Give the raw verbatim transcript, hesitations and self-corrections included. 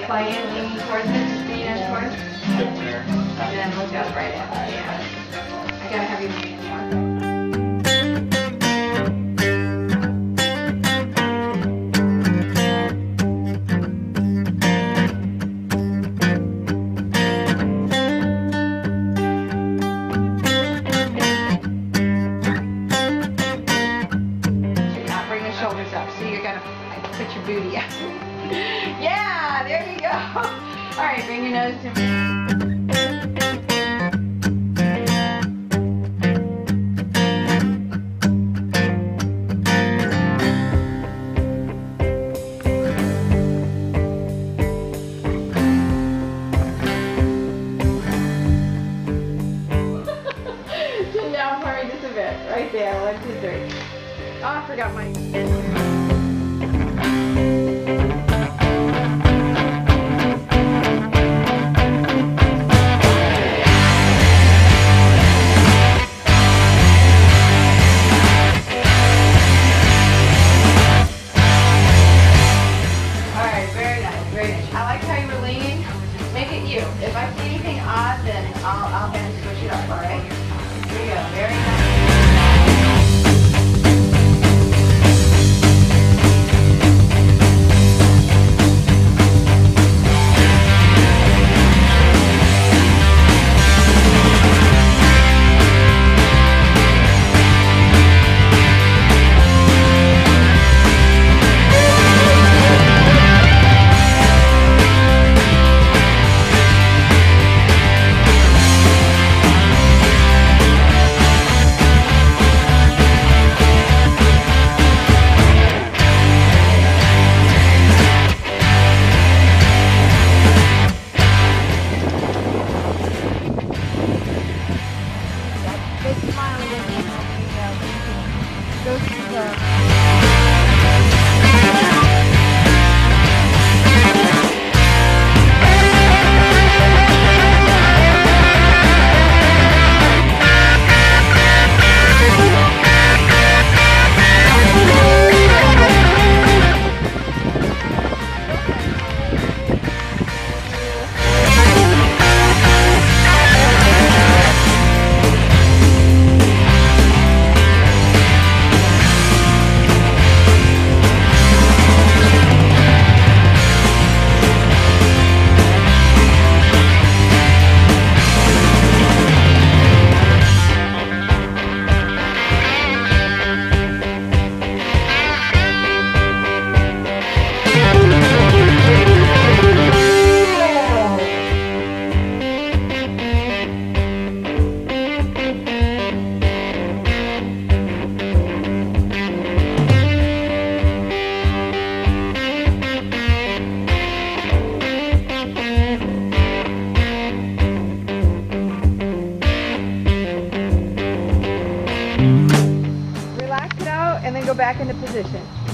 plug in, leaning towards it, just lean towards it. And then look up right at it. Yeah. I gotta have you lean more. Shoulders up, so you're gonna put your booty out. Yeah, there you go. All right, bring your nose to me. Sit down for me just a bit. Right there. One, two, three. Oh, I forgot my... Alright, very nice, very nice. I like how you were leaning. Make it you. If I see anything odd, then I'll, I'll kind of switch it up, alright? Here you go, very nice. Go to the relax it out and then go back into position.